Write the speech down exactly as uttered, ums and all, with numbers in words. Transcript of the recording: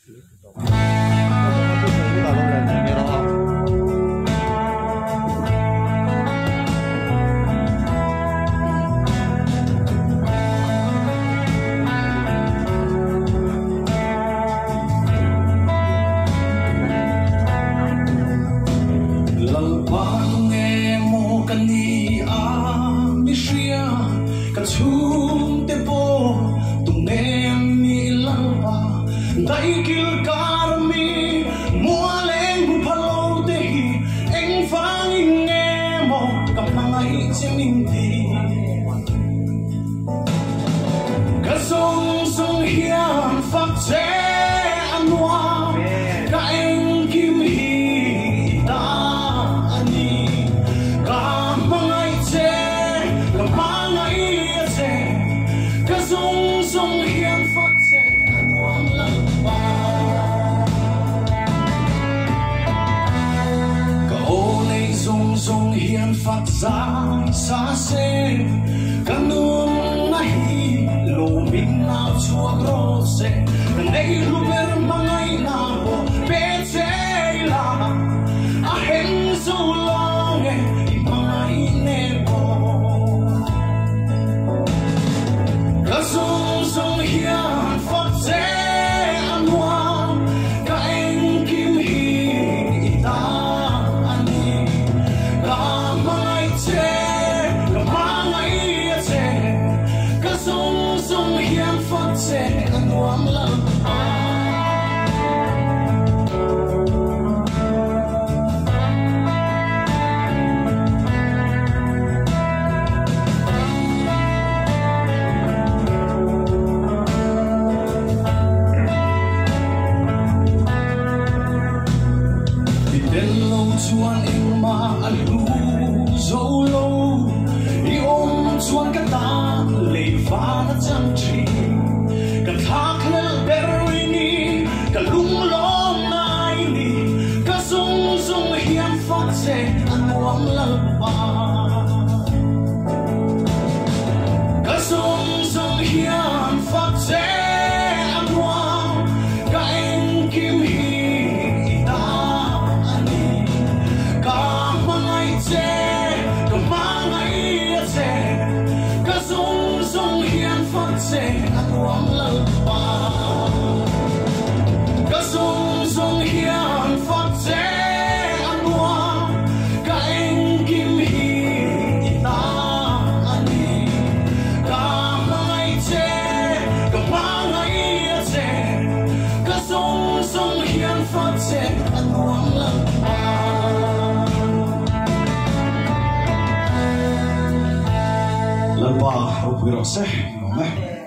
Zawng Zawng Hian phát chế anh Nuam cả anh kim hi ta ani cả mang ai chế cả mang ai chế cả Zawng Zawng Hian phát chế anh Nuam lần ba cả ô này Zawng Zawng Hian phát ra xa xê cả Nuam Lo min na chua grose nei luber mangai na bo petela a hen so long e mai ne bo ka Zawng Zawng Hian phát chế anh Nuam ka anh kim hi ta ani ka mai chế ka mai chế ka Zawng Zawng Hian phát chế anh Nuam lần vì đến lâu chuan em mà anh lu dấu lâu đi ôm chuan cái ta lệ pha nó chẳng chỉ cả thác lên berry ni cả lung lom nai ni cả Zawng Zawng Hian phát chế anh Nuam lần ba cả Zawng Zawng Hian phát chế anh Nuam cả anh kim hi ta ani cả mang ai chế cả mang ai chế cả Zawng Zawng Hian phát chế anh Nuam lần ba cả Zawng Zawng Hian phát chế anh Nuam cả anh kim hi ta ani cả mang ai chế cả mang ai chế cả Zawng Zawng Hian phát chế anh Nuam lần ba lần ba học rồi sẽ